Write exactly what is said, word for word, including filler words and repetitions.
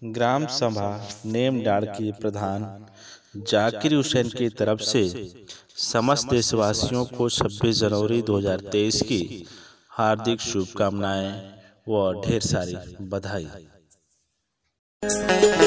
ग्राम सभा नेमडाड़ के प्रधान जाकिर हुसैन की तरफ से समस्त देशवासियों को छब्बीस जनवरी दो हज़ार तेईस की हार्दिक शुभकामनाएं व ढेर सारी बधाई।